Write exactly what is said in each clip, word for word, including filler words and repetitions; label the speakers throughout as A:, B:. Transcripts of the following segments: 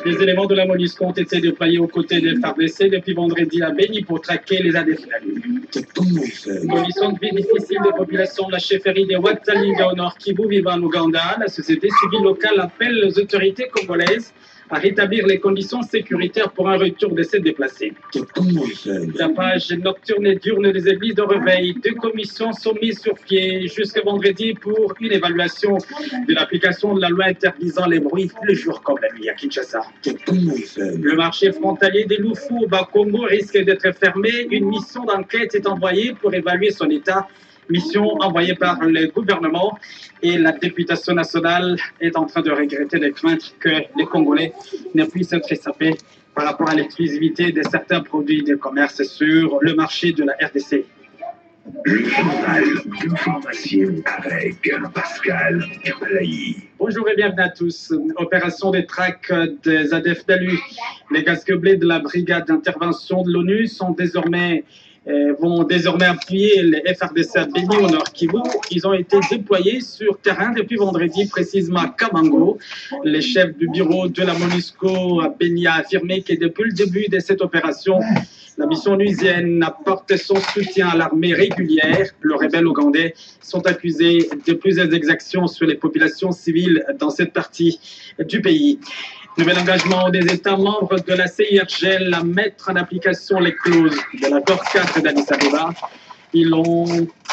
A: Les éléments de la MONUSCO ont été déployés aux côtés des F A R D C depuis vendredi à Beni pour traquer les A D F. Conditions de vie difficiles des populations de la chefferie des Watalinga au nord Kivu vivant en Ouganda. La société civile locale appelle les autorités congolaises à rétablir les conditions sécuritaires pour un retour de ces déplacés. Tapage nocturne et diurne des églises de réveil. Deux commissions sont mises sur pied jusqu'à vendredi pour une évaluation de l'application de la loi interdisant les bruits le jour comme la nuit à Kinshasa. Le marché frontalier des Loufou au Bas-Congo risque d'être fermé. Une mission d'enquête est envoyée pour évaluer son état. Mission envoyée par le gouvernement et la députation nationale est en train de regretter les craintes que les Congolais ne puissent être échappés par rapport à l'exclusivité de certains produits de commerce sur le marché de la R D C.
B: Le journal d'information avec Pascal Kabalayi.
A: Bonjour et bienvenue à tous. Opération de traque des A D F d'Alu. Les casques blés de la brigade d'intervention de l'ONU sont désormais Euh, vont désormais appuyer les F R D C à Beni au nord Kivu. Ils ont été déployés sur terrain depuis vendredi, précisément à Kabango. Le chef du bureau de la MONUSCO à Beni a affirmé que depuis le début de cette opération, la mission onusienne apporte son soutien à l'armée régulière. Les rebelles ougandais sont accusés de plusieurs exactions sur les populations civiles dans cette partie du pays. Nouvel engagement des États membres de la C I R G L à mettre en application les clauses de l'accord quatre d'Addis Abeba. Ils l'ont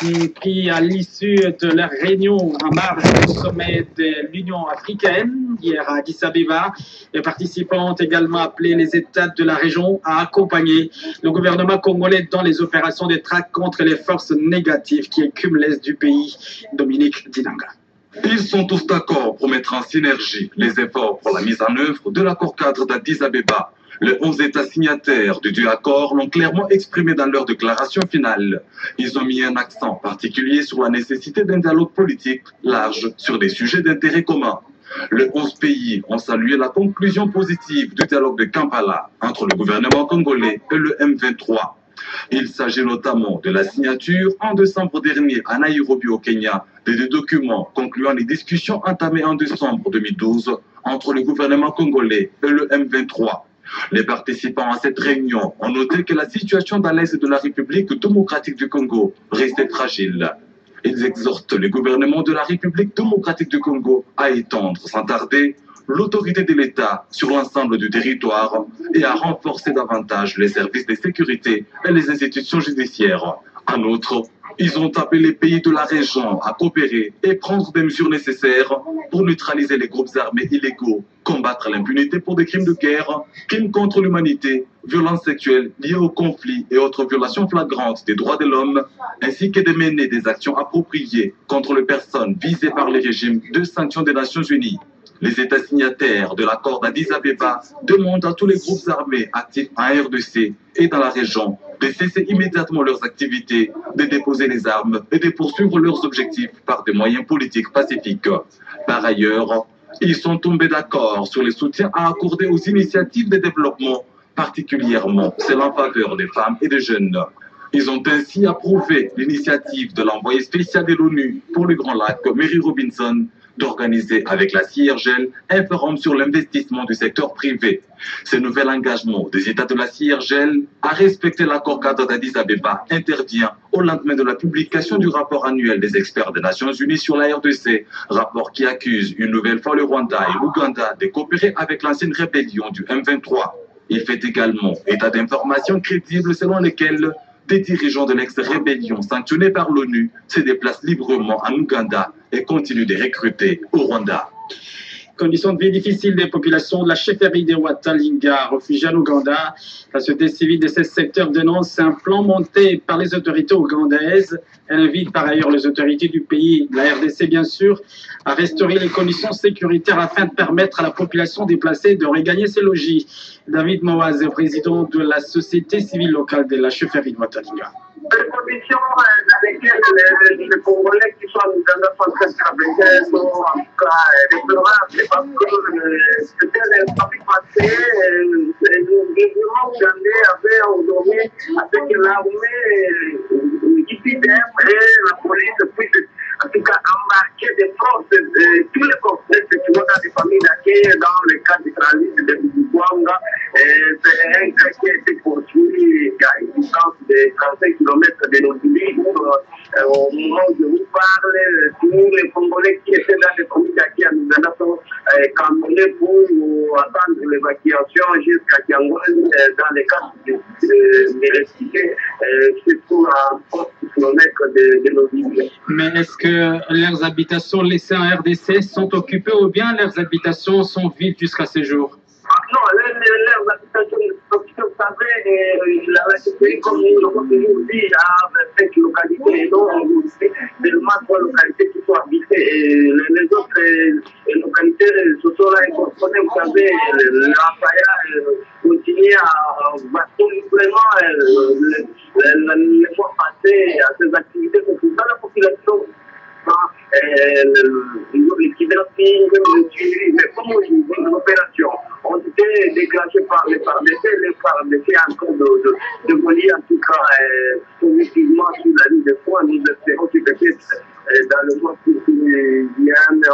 A: pris à l'issue de leur réunion en marge du sommet de l'Union africaine hier à Addis Abeba. Les participants ont également appelé les États de la région à accompagner le gouvernement congolais dans les opérations de traque contre les forces négatives qui écument l'est du pays. Dominique Dinanga.
C: Ils sont tous d'accord pour mettre en synergie les efforts pour la mise en œuvre de l'accord cadre d'Addis Abeba. Les onze États signataires du dit accord l'ont clairement exprimé dans leur déclaration finale. Ils ont mis un accent particulier sur la nécessité d'un dialogue politique large sur des sujets d'intérêt commun. Les onze pays ont salué la conclusion positive du dialogue de Kampala entre le gouvernement congolais et le M vingt-trois. Il s'agit notamment de la signature en décembre dernier à Nairobi au Kenya de deux documents concluant les discussions entamées en décembre deux mille douze entre le gouvernement congolais et le M vingt-trois. Les participants à cette réunion ont noté que la situation dans l'est de la République démocratique du Congo restait fragile. Ils exhortent le gouvernement de la République démocratique du Congo à étendre sans tarder l'autorité de l'État sur l'ensemble du territoire et à renforcer davantage les services de sécurité et les institutions judiciaires. En outre, ils ont appelé les pays de la région à coopérer et prendre des mesures nécessaires pour neutraliser les groupes armés illégaux, combattre l'impunité pour des crimes de guerre, crimes contre l'humanité, violences sexuelles liées au conflit et autres violations flagrantes des droits de l'homme, ainsi que de mener des actions appropriées contre les personnes visées par les régimes de sanctions des Nations Unies. Les États signataires de l'accord d'Addis Abeba demandent à tous les groupes armés actifs en R D C et dans la région de cesser immédiatement leurs activités, de déposer les armes et de poursuivre leurs objectifs par des moyens politiques pacifiques. Par ailleurs, ils sont tombés d'accord sur le soutien à accorder aux initiatives de développement, particulièrement celles en faveur des femmes et des jeunes. Ils ont ainsi approuvé l'initiative de l'envoyé spécial de l'ONU pour le Grand Lac, Mary Robinson, d'organiser avec la C I R G L un forum sur l'investissement du secteur privé. Ce nouvel engagement des États de la C I R G L à respecter l'accord cadre d'Addis Abeba intervient au lendemain de la publication du rapport annuel des experts des Nations Unies sur la R D C, rapport qui accuse une nouvelle fois le Rwanda et l'Ouganda de coopérer avec l'ancienne rébellion du M vingt-trois. Il fait également état d'informations crédibles selon lesquelles des dirigeants de l'ex-rébellion sanctionnés par l'ONU se déplacent librement en Ouganda et continuent de recruter au Rwanda.
A: Conditions de vie difficiles des populations de la chefferie des Watalinga, réfugiés en Ouganda. La société civile de ce secteur dénonce un plan monté par les autorités ougandaises. Elle invite par ailleurs les autorités du pays, la R D C bien sûr, à restaurer les conditions sécuritaires afin de permettre à la population déplacée de regagner ses logis. David Mawaz est président de la société civile locale de la chefferie de Watalinga.
D: Les conditions dans lesquelles les, les Congolais qui sont en Ouganda sont très précaires sont en tout cas déplorables parce que c'était le trafic passé, le gouvernement ougandais avait ordonné à ce que l'armée I P D M et la police puissent en tout cas embarquer des forces, de, tous les complexes qui vont dans des familles d'accueil dans le cadre du transit de Kabanga. C'est un cas qui a été poursuivi à une distance de trente-cinq kilomètres de nos villes. Au moment où je vous parle, tous les Congolais qui étaient dans les comités qui à Mizana sont campés pour attendre l'évacuation jusqu'à Kiangouan dans les cas de, de, de réfugiés, surtout à trente kilomètres de, de nos villes.
A: Mais est-ce que leurs habitations laissées en R D C sont occupées ou bien leurs habitations sont vides jusqu'à ce jour?
D: Non, leurs habitations, vous savez, la République, comme nous l'avons toujours dit, a vingt-cinq localités, et donc seulement trois localités qui sont habitées. Et les autres localités, ce sont là, vous savez, la Faya continue à bâtir vraiment les mois passés à ces activités. C'est pour ça la population. Le kidnapping, le suivi, mais comme une opération ont été déclenchées par les F A R D C, les F A R D C en train de, de, de voler en tout cas euh, positivement sur la ligne de front. Nous espérons que peut-être euh, dans le mois qui vient,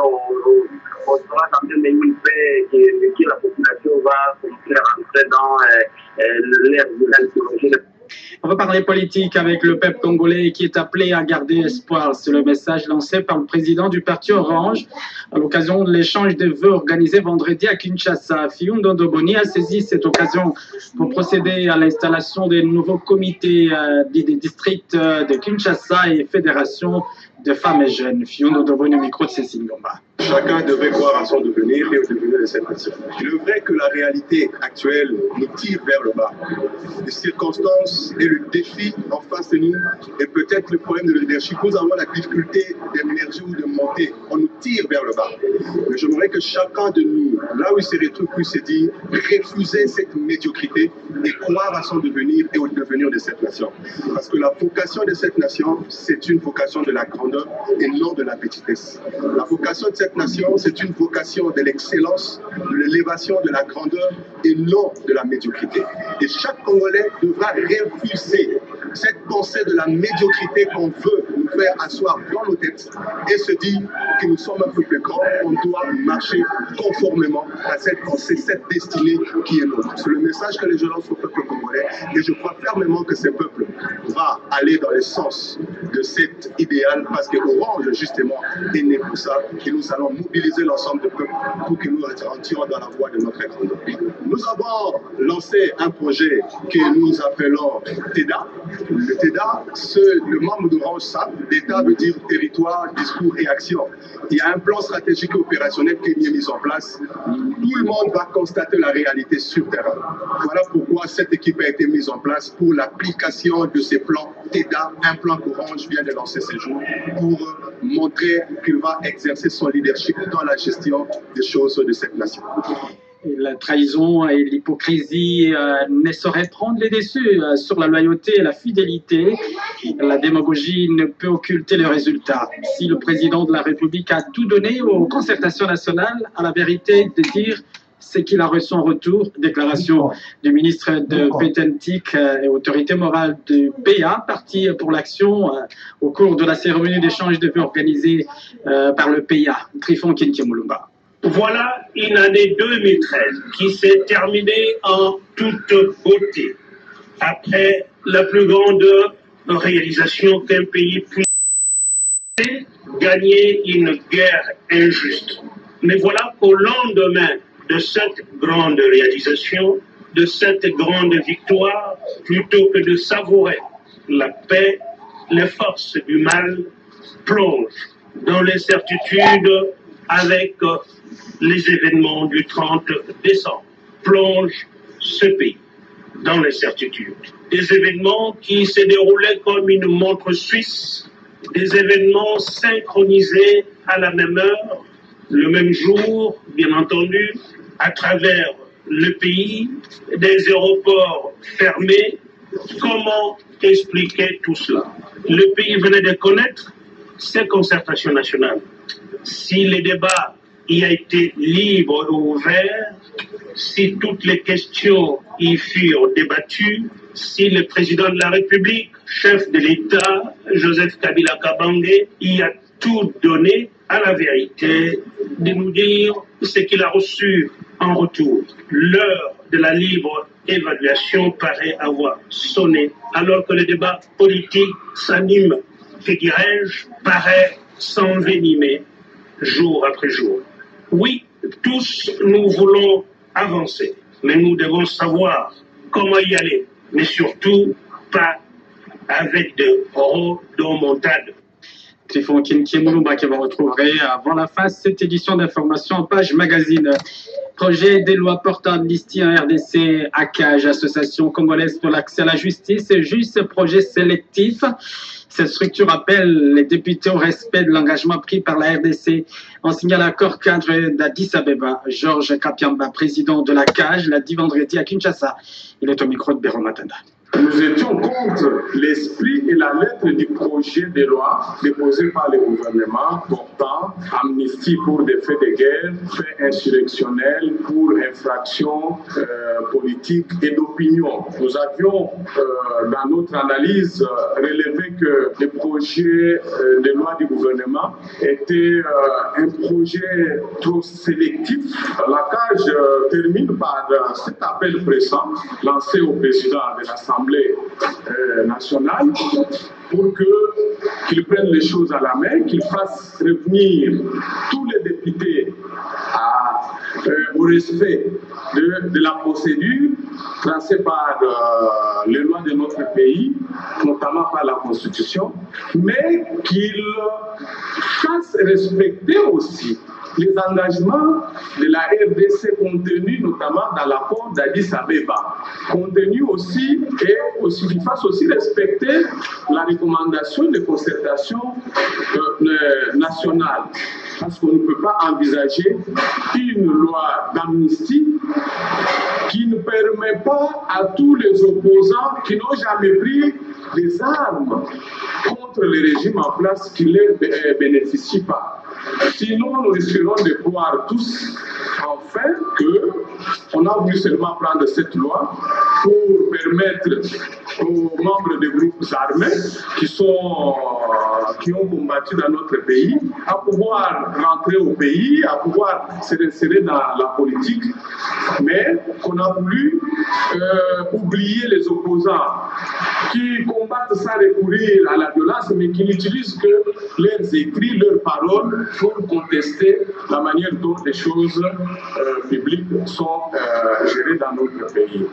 D: on, on sera dans une meilleure paix et que la population va rentrer dans euh, euh, l'ère de l'anthropologie.
A: On va parler politique avec le peuple congolais qui est appelé à garder espoir. C'est le message lancé par le président du parti Orange à l'occasion de l'échange de vœux organisé vendredi à Kinshasa. Fiyou Ndondoboni a saisi cette occasion pour procéder à l'installation des nouveaux comités euh, des, des districts euh, de Kinshasa et fédération de femmes et jeunes. Fiyou Ndondoboni au micro de Cécile Ngomba.
E: Chacun devrait croire à son devenir et au devenir de cette nation. Il est vrai que la réalité actuelle nous tire vers le bas. Les circonstances et le défi en face de nous et peut-être le problème de leadership. Nous avons la difficulté d'émerger ou de monter. On nous tire vers le bas. Mais j'aimerais que chacun de nous, là où il se retrouve, puisse se dire, refuser cette médiocrité et croire à son devenir et au devenir de cette nation. Parce que la vocation de cette nation, c'est une vocation de la grandeur et non de la petitesse. La vocation de cette nation, c'est une vocation de l'excellence, de l'élévation, de la grandeur et non de la médiocrité. Et chaque Congolais devra refuser cette pensée de la médiocrité qu'on veut nous faire asseoir dans nos têtes et se dire que nous sommes un peu plus grands, on doit marcher conformément à cette pensée, cette destinée qui est nôtre. C'est le message que les je lance au peuple congolais et je crois fermement que ce peuple va aller dans le sens de cet idéal parce que Orange, justement, est né pour ça et nous allons mobiliser l'ensemble du peuple pour que nous rentrions dans la voie de notre grandeur. Nous avons lancé un projet que nous appelons TEDA. Le TEDA, le membre d'Orange savent, l'État veut dire territoire, discours et action. Il y a un plan stratégique et opérationnel qui est mis en place. Tout le monde va constater la réalité sur terrain. Voilà pourquoi cette équipe a été mise en place pour l'application de ces plans TEDA, un plan qu'Orange vient de lancer ces jours, pour montrer qu'il va exercer son leadership dans la gestion des choses de cette nation.
A: La trahison et l'hypocrisie euh, ne sauraient prendre les dessus euh, sur la loyauté et la fidélité. La démagogie ne peut occulter le résultat. Si le président de la République a tout donné aux concertations nationales, à la vérité de dire ce qu'il a reçu en retour, déclaration du ministre de Pétentique euh, et autorité morale du P A, parti pour l'action euh, au cours de la cérémonie d'échange de vœux organisée euh, par le P A, Trifon Kintiemulumba.
F: Voilà une année deux mille treize qui s'est terminée en toute beauté. Après la plus grande réalisation qu'un pays puisse gagner une guerre injuste. Mais voilà qu'au lendemain de cette grande réalisation, de cette grande victoire, plutôt que de savourer la paix, les forces du mal plongent dans l'incertitude avec les événements du trente décembre, plongent ce pays dans l'incertitude. Des événements qui se déroulaient comme une montre suisse, des événements synchronisés à la même heure, le même jour, bien entendu, à travers le pays, des aéroports fermés. Comment expliquer tout cela? Le pays venait de connaître ces concertations nationales. Si les débats y a été libre et ouvert, si toutes les questions y furent débattues, si le président de la République, chef de l'État, Joseph Kabila Kabange, y a tout donner à la vérité, de nous dire ce qu'il a reçu en retour. L'heure de la libre évaluation paraît avoir sonné, alors que le débat politique s'anime, que dirais-je, paraît s'envenimer jour après jour. Oui, tous nous voulons avancer, mais nous devons savoir comment y aller, mais surtout pas avec de rodomontades.
A: Trifon Kinki Moulumba qui vous retrouverez avant la fin cette édition d'information en page magazine. Projet des lois portant amnistie en R D C, A C A J, Association congolaise pour l'accès à la justice, c'est juste projet sélectif. Cette structure appelle les députés au respect de l'engagement pris par la R D C en signant l'accord cadre d'Addis Abeba. Georges Kapiamba, président de la C A J, l'a dit vendredi à Kinshasa. Il est au micro de Béron Matanda.
G: Nous étions contre l'esprit et la lettre du projet de loi déposé par le gouvernement portant amnistie pour des faits de guerre, faits insurrectionnels, pour infractions euh, politiques et d'opinion. Nous avions, euh, dans notre analyse, relevé que le projet euh, de loi du gouvernement était euh, un projet trop sélectif. La C A J euh, termine par euh, cet appel pressant lancé au président de l'Assemblée Euh, nationale pour que qu'il prenne les choses à la main, qu'il fasse revenir tous les députés à, euh, au respect de, de la procédure tracée par euh, les lois de notre pays, notamment par la Constitution, mais qu'il fasse respecter aussi les engagements de la R D C contenus notamment dans l'accord d'Addis Abeba, contenus aussi et aussi qu'il fasse aussi respecter la recommandation de concertation euh, nationale. Parce qu'on ne peut pas envisager une loi d'amnistie qui ne permet pas à tous les opposants qui n'ont jamais pris des armes contre le régime en place qui ne les bénéficient pas. Sinon, nous risquerons de croire tous, enfin, qu'on a voulu seulement prendre cette loi pour permettre aux membres des groupes armés qui, sont, qui ont combattu dans notre pays à pouvoir rentrer au pays, à pouvoir se réinsérer dans la politique, mais qu'on a voulu euh, oublier les opposants qui combattent sans recourir à la violence, mais qui n'utilisent que leurs écrits, leurs paroles pour contester la manière dont les choses euh, publiques sont euh, gérées dans notre pays.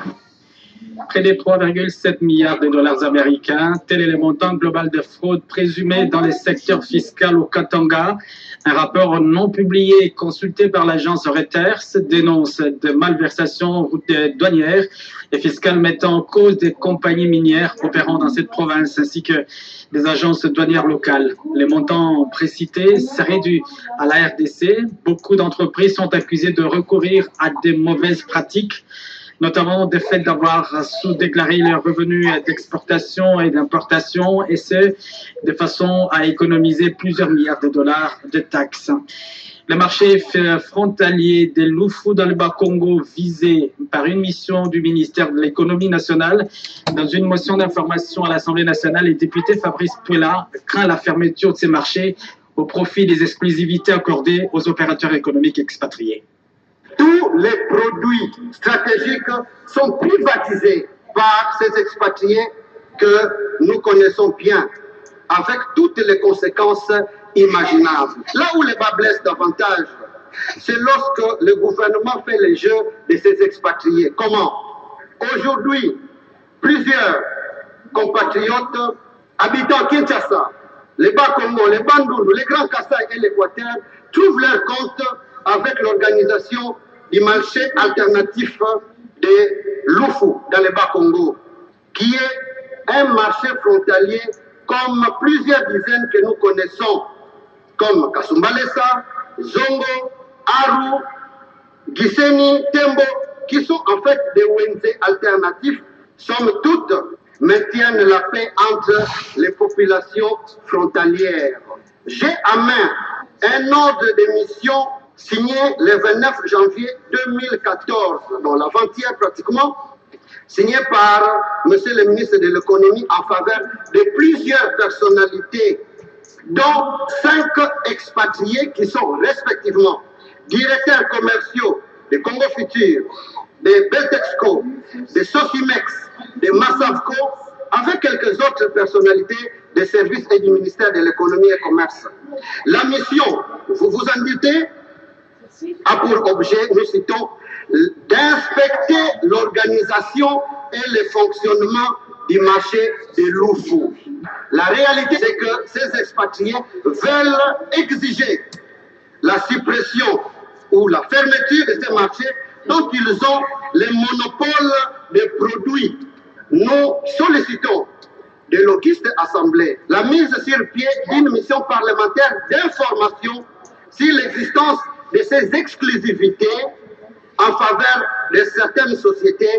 A: Près de trois virgule sept milliards de dollars américains, tel est le montant global de fraude présumée dans les secteurs fiscal au Katanga. Un rapport non publié consulté par l'agence Reuters dénonce de malversations douanières et fiscales mettant en cause des compagnies minières opérant dans cette province ainsi que des agences douanières locales. Les montants précités seraient dus à la R D C. Beaucoup d'entreprises sont accusées de recourir à des mauvaises pratiques, notamment du fait d'avoir sous-déclaré leurs revenus d'exportation et d'importation, et ce, de façon à économiser plusieurs milliards de dollars de taxes. Le marché frontalier des Lufu dans le Bas-Congo visé par une mission du ministère de l'économie nationale. Dans une motion d'information à l'Assemblée nationale, le député Fabrice Puela craint la fermeture de ces marchés au profit des exclusivités accordées aux opérateurs économiques expatriés.
H: Tous les produits stratégiques sont privatisés par ces expatriés que nous connaissons bien, avec toutes les conséquences imaginables. Là où les bas blessent davantage, c'est lorsque le gouvernement fait les jeux de ces expatriés. Comment? Aujourd'hui, plusieurs compatriotes habitant Kinshasa, les Bas-Congo, les Bandundu, les Grands Kassai et l'Équateur trouvent leur compte avec l'organisation du marché alternatif de Lufu dans le Bas-Congo, qui est un marché frontalier comme plusieurs dizaines que nous connaissons, comme Kasumbalesa, Zongo, Aru, Gisenyi, Tembo, qui sont en fait des O N G alternatifs, somme toute, maintiennent la paix entre les populations frontalières. J'ai à main un ordre de mission signé le vingt-neuf janvier deux mille quatorze, dans l'avant-hier pratiquement, signé par M. le ministre de l'économie en faveur de plusieurs personnalités dont cinq expatriés qui sont respectivement directeurs commerciaux de Congo Futur, de Beltexco, de Sofimex, de Massavco, avec quelques autres personnalités des services et du ministère de l'économie et commerce. La mission, vous vous en doutez, a pour objet, nous citons, d'inspecter l'organisation et le fonctionnement du marché de l'Oufou. La réalité, c'est que ces expatriés veulent exiger la suppression ou la fermeture de ces marchés dont ils ont le monopole des produits. Nous sollicitons de l'Auguste Assemblée la mise sur pied d'une mission parlementaire d'information sur l'existence de ces exclusivités en faveur de certaines sociétés.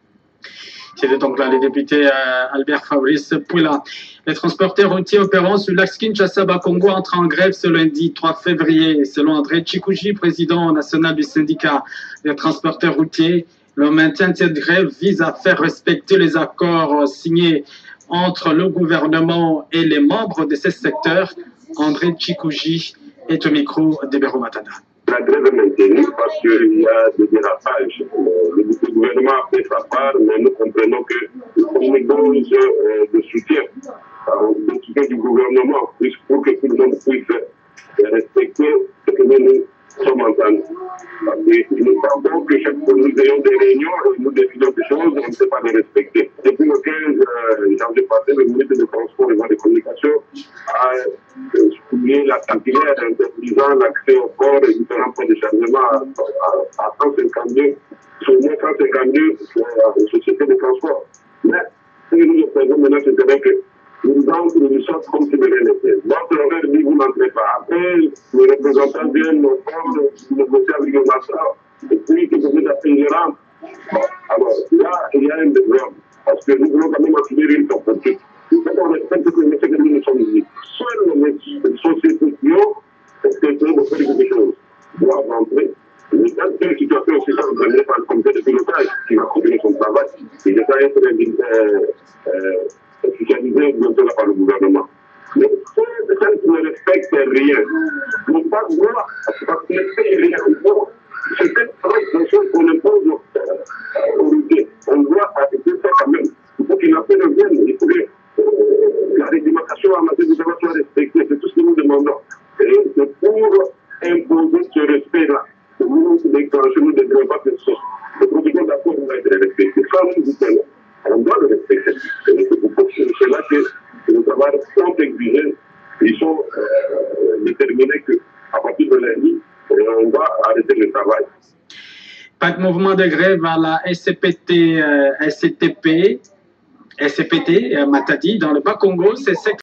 A: C'était donc là le député euh, Albert Fabrice Poula. Les transporteurs routiers opérant sur l'axe Kinshasa-Bakongo entrent en grève ce lundi trois février. Selon André Chikouji, président national du syndicat des transporteurs routiers, le maintien de cette grève vise à faire respecter les accords signés entre le gouvernement et les membres de ce secteur. André Chikouji est au micro de Béro Matana.
I: La grève est maintenue parce qu'il y a des dérapages. Le, le gouvernement a fait sa part, mais nous comprenons que nous une dose de soutien, de soutien du gouvernement, pour que tout le monde puisse respecter ce que nous sommes entendus. Parce que nous savons que chaque fois que nous ayons des réunions et nous décidons des choses, on ne sait pas les respecter. Depuis le quinze janvier passé, le ministre des Transports et des Communications a souligné la circulaire interdisant l'accès au port et différents points de chargement à, à, à cent cinquante-deux, sur moins cent cinquante-deux aux sociétés de transport. Mais ce que nous observons maintenant, c'est vrai que nous entrent, nous sortent comme si de rien n'était. Notre horaire dit vous n'entrez pas. Après, les représentants viennent au port, négocier avec le masseur, et puis que vous êtes à payer rentre. Bon, alors là, il y a un désordre, parce que nous voulons quand même assumer une compétition. Il faut qu'on respecte ce que nous nous sommes dit. Seules les sociétés qui ont accepté de faire quelque chose doivent rentrer. Mais dans une situation aussi, ça ne peut pas le comité de pilotage qui va continuer son travail. Il ne va pas être officialisé bientôt par le gouvernement. Mais ceux qui ne respectent rien n'ont pas le droit, parce qu'ils ne payent rien. C'est cette chose qu'on impose aux routiers. On doit arrêter ça quand même. Il faut qu'il appelle le vienne. Il faut que la réglementation en matière de droit soit respectée. C'est tout ce que nous demandons. Et c'est pour imposer ce respect-là. Nous déclenchons, nous ne devons pas faire ça. Le protocole d'accord doit être respecté. Ça, nous vous tenons. On doit le respecter. Et c'est pour cela que nos travailleurs sont exigés. Ils sont euh, déterminés qu'à partir de lundi, on va arrêter le travail.
A: Pas de mouvement de grève à la S C P T, euh, S C T P, S C P T, euh, Matadi, dans le Bas-Congo. C'est